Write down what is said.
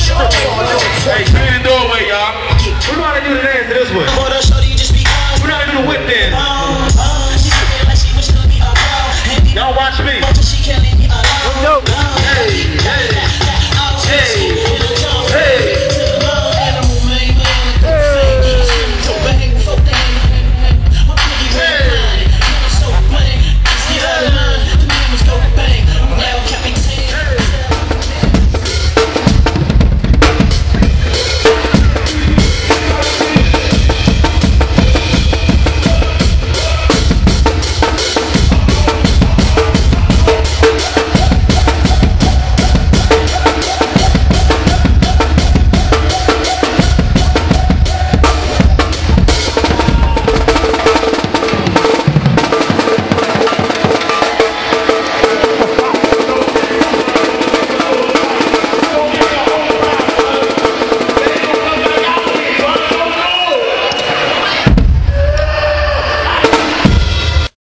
Hey, clear the doorway, y'all. We know how to do the dance this way. We know how to do the whip dance. Y'all watch me.